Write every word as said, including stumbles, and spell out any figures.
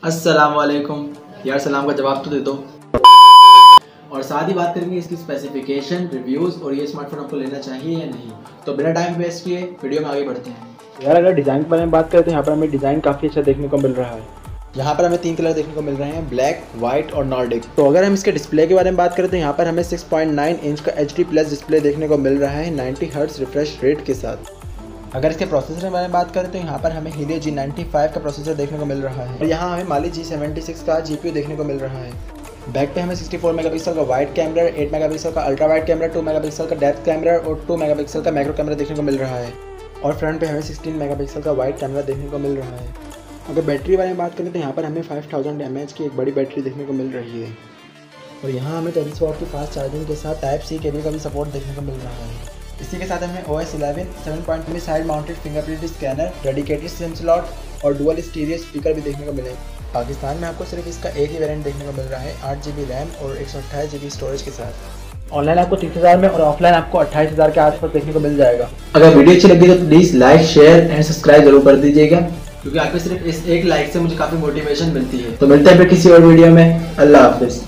अस्सलामुअलैकुम यार, सलाम का जवाब तो दे दो। और साथ ही बात करेंगे इसकी स्पेसिफिकेशन, रिव्यूज़ और ये स्मार्टफोन आपको लेना चाहिए या नहीं। तो बिना टाइम वेस्ट किए वीडियो में आगे बढ़ते हैं। यार अगर डिज़ाइन के बारे में बात करें तो यहाँ पर हमें डिज़ाइन काफ़ी अच्छा देखने को मिल रहा है। यहाँ पर हमें तीन कलर देखने को मिल रहे हैं, ब्लैक, वाइट और नॉर्डिक। तो अगर हम इसके डिस्प्ले के बारे में बात करें तो यहाँ पर हमें सिक्स पॉइंट नाइन इंच का एच डी प्लस डिस्प्ले देखने को मिल रहा है नाइंटी हर्ट्ज रिफ्रेश रेट के साथ। अगर इसके प्रोसेसर के बारे में बात करें तो यहाँ पर हमें हीलियो जी नाइंटी फाइव का प्रोसेसर देखने को मिल रहा है और यहाँ हमें माली जी सेवेंटी सिक्स का जीपीयू देखने को मिल रहा है। बैक पे हमें सिक्सटी फोर मेगापिक्सल का वाइड कैमरा, एट मेगापिक्सल का ultra wide camera, two megapixel का डेप्थ कैमरा और टू मेगापिक्सल का मैक्रो कैमरा देखने को मिल रहा है। और फ्रंट पे हमें सिक्सटीन मेगापिक्सल का वाइड कैमरा देखने को मिल रहा है। अगर बैटरी के बारे में बात करें तो यहाँ पर हमें फाइव थाउजेंड एम एच की एक बड़ी बैटरी देखने को मिल रही है और यहाँ हमें तेईस वॉट की फास्ट चार्जिंग के साथ टाइप सी केबल का भी सपोर्ट देखने को मिल रहा है। इसी के साथ हमें O S eleven seven point में side mounted fingerprint scanner, dedicated SIM slot और डुअल स्टीरियो स्पीकर भी देखने को मिले। पाकिस्तान में आपको सिर्फ इसका एक ही वेरिएंट देखने को मिल रहा है, आठ जी बी रैम और एक सौ अट्ठाईस जी बी स्टोरेज के साथ। ऑनलाइन आपको तीस हज़ार में और ऑफलाइन आपको अट्ठाईस हज़ार के आसपास देखने को मिल जाएगा। अगर वीडियो अच्छी लगी तो please like, share and subscribe जरूर कर दीजिएगा, क्योंकि आपको सिर्फ इस एक लाइक से मुझे काफ़ी मोटिवेशन मिलती है। तो मिलते हैं फिर किसी और वीडियो में। अल्लाह हाफिज़।